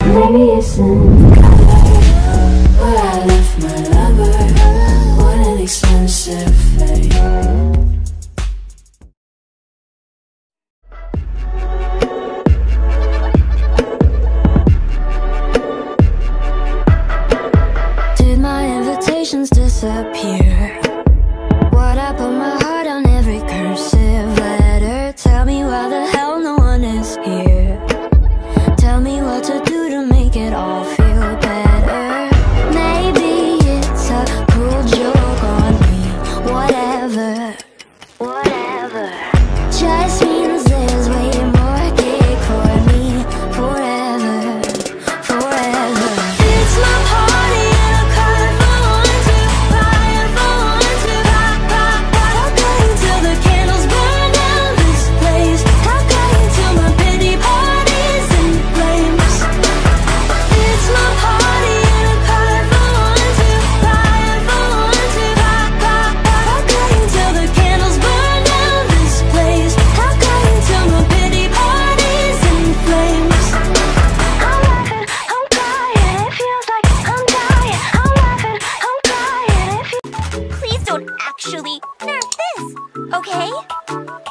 Maybe it's in color, but I left my lover. What an expensive thing. Did my invitations disappear? What I put my heart on every cursive letter. Tell me why the hell no one is here. Tell me what to do to make it all feel better. Maybe it's a cruel joke on me. Whatever, whatever. Just means there's way more cake for me. Forever, forever. It's my party and I'm calling for one to crying for one to pop, pop, pop. How kind till the candles burn down this place. How kind till my pity parties in flames. It's my party and I'm calling for one to crying for one to pop, pop, pop. How kind till the candles burn down this place. How kind till my pity parties in flames. I'm laughing, I'm crying, it feels like I'm dying. I'm laughing, I'm crying, it feels. Please don't actually nerf this, okay?